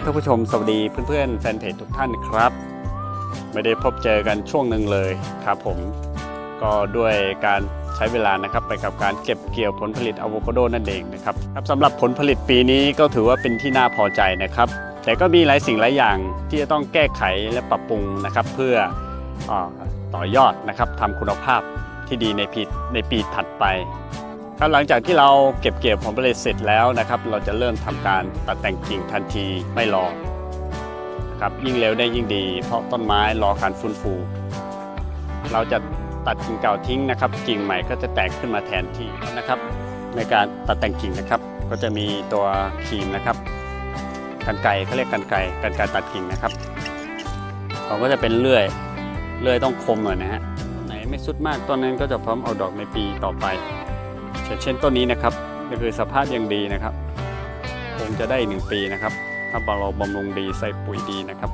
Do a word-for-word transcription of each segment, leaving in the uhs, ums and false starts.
ท่านผู้ชมสวัสดีเพื่อนๆแฟนเพจทุกท่านครับไม่ได้พบเจอกันช่วงหนึ่งเลยครับผมก็ด้วยการใช้เวลานะครับไปกับการเก็บเกี่ยวผลผลิตอะโวคาโดนั่นเองนะครับครับสำหรับผลผลิตปีนี้ก็ถือว่าเป็นที่น่าพอใจนะครับแต่ก็มีหลายสิ่งหลายอย่างที่จะต้องแก้ไขและปรับปรุงนะครับเพื่อต่อยอดนะครับทำคุณภาพที่ดีในปีในปีถัดไปครับหลังจากที่เราเก็บเกี่ยวผลผลิตเสร็จแล้วนะครับเราจะเริ่มทำการตัดแต่งกิ่งทันทีไม่รอนะครับยิ่งเร็วได้ยิ่งดีเพราะต้นไม้รอการฟื้นฟูเราจะตัดกิ่งเก่าทิ้งนะครับกิ่งใหม่ก็จะแตกขึ้นมาแทนที่นะครับในการตัดแต่งกิ่งนะครับก็จะมีตัวครีมนะครับกรรไกรเขาเรียกกรรไกรกรรไกรตัดกิ่งนะครับเขาก็จะเป็นเลื่อยเลื่อยต้องคมหน่อยนะฮะไหนไม่สุดมากต้นนั้นก็จะพร้อมเอาดอกในปีต่อไปเช่นต้นนี้นะครับนี่คือสภาพยังดีนะครับคงจะได้หนึ่งปีนะครับถ้าเราบำรุงดีใส่ปุ๋ยดีนะครับ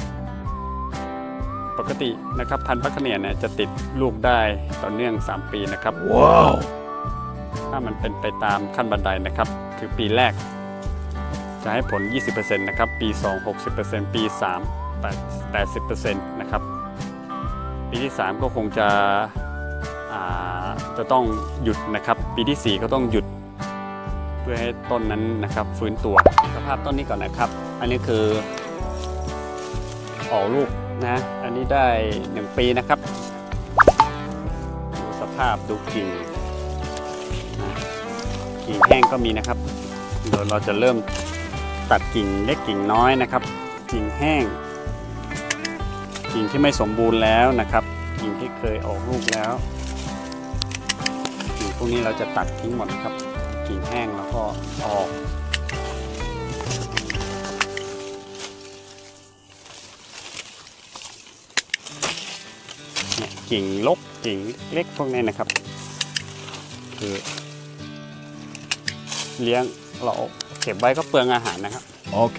ปกตินะครับพันธุ์พักเนียเนี่ยจะติดลูกได้ต่อเนื่องสามปีนะครับว้าวถ้ามันเป็นไปตามขั้นบันไดนะครับคือปีแรกจะให้ผล ยี่สิบเปอร์เซ็นต์ นะครับปีสอง หกสิบเปอร์เซ็นต์ ปีสาม แปดสิบเปอร์เซ็นต์ นะครับปีที่สามก็คงจะจะต้องหยุดนะครับปีที่สี่ก็ต้องหยุดเพื่อให้ต้นนั้นนะครับฟื้นตัวสภาพต้นนี้ก่อนนะครับอันนี้คือออกลูกนะอันนี้ได้หนึ่งปีนะครับดูสภาพดูกิ่งกิ่งแห้งก็มีนะครับเดี๋ยวเราจะเริ่มตัดกิ่งเล็กกิ่งน้อยนะครับกิ่งแห้งกิ่งที่ไม่สมบูรณ์แล้วนะครับกิ่งที่เคยออกลูกแล้วกิ่งพวกนี้เราจะตัดทิ้งหมดนะครับกิ่งแห้งแล้วก็ออกกิ่งลกกิ่งเล็กพวกนี้นะครับคือเลี้ยงเราเก็บไว้ก็เปลืองอาหารนะครับโอเค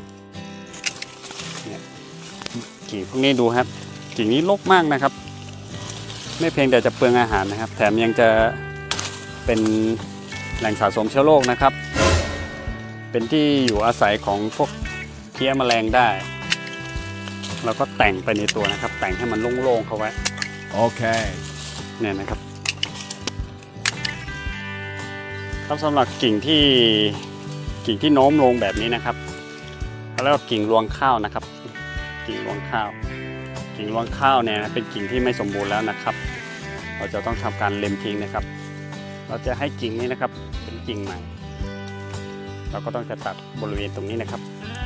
เนี่ยกิ่งพวกนี้ดูครับกิ่งนี้รกมากนะครับไม่เพียงแต่จะเปลืองอาหารนะครับแถมยังจะเป็นแหล่งสะสมเชื้อโรคนะครับเป็นที่อยู่อาศัยของพวกเพี้ยแมลงได้แล้วก็แต่งไปในตัวนะครับแต่งให้มันโล่งๆเข้าไว้โอเคเนี่ยนะครับครับสำหรับกิ่งที่กิ่งที่โน้มลงแบบนี้นะครับเขาเรียกว่ากิ่งรวงข้าวนะครับกิ่งรวงข้าวกิ่งรวงข้าวเนี่ยเป็นกิ่งที่ไม่สมบูรณ์แล้วนะครับเราจะต้องทำการเล็มทิ้งนะครับเราจะให้กิ่งนี้นะครับเป็นกิ่งใหม่เราก็ต้องจะตัดบริเวณตรงนี้นะครับ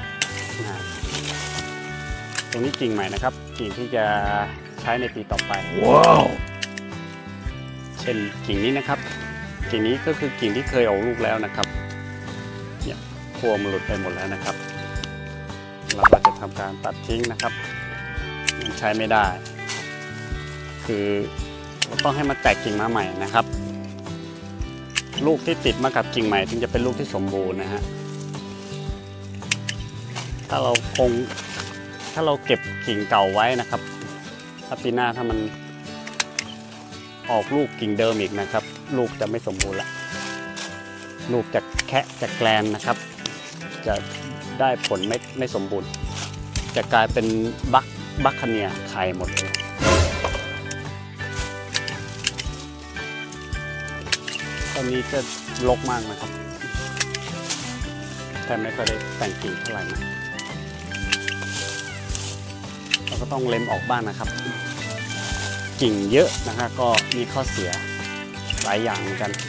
ตรงนี้กิ่งใหม่นะครับกิ่งที่จะใช้ในปีต่อไปว้าวเช่นกิ่งนี้นะครับกิ่งนี้ก็คือกิ่งที่เคยออกลูกแล้วนะครับเนี่ยขั้วมันหลุดไปหมดแล้วนะครับเราก็จะทำการตัดทิ้งนะครับมันใช้ไม่ได้คือเราต้องให้มันแตกกิ่งมาใหม่นะครับลูกที่ติดมากับกิ่งใหม่ถึงจะเป็นลูกที่สมบูรณ์นะฮะถ้าเราคงถ้าเราเก็บกิ่งเก่าไว้นะครับถ้าปีหน้าถ้ามันออกลูกกิ่งเดิมอีกนะครับลูกจะไม่สมบูรณ์ละลูกจะแคะจะแกลนนะครับจะได้ผลไม่ไม่สมบูรณ์จะกลายเป็นบัคบัคคาเนียไข่หมดเลยตอนนี้จะรกมากนะครับแต่ไม่ค่อยได้แต่งกิ่งเท่าไหร่นะเราก็ต้องเล็มออกบ้างนะครับกิ่งเยอะนะครับก็มีข้อเสียหลายอย่างเหมือนกัน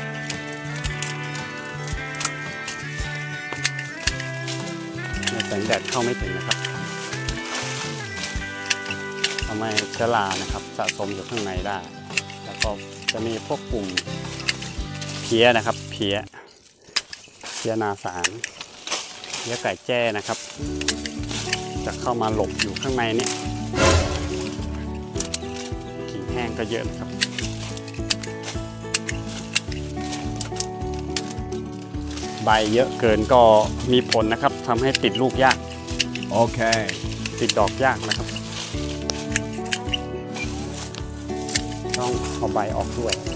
แสงแดดเข้าไม่ถึงนะครับทำให้เชื้อรานะครับสะสมอยู่ข้างในได้แล้วก็จะมีพวกกลุ่มเพี้ยนะครับเพี้ยเพี้ยนาสารเพี้ยไก่แจ้นะครับจะเข้ามาหลบอยู่ข้างในเนี่ยกิ่งแห้งก็เยอะนะครับใบเยอะเกินก็มีผลนะครับทำให้ติดลูกยากโอเคติดดอกยากนะครับต้องเอาใบออกด้วย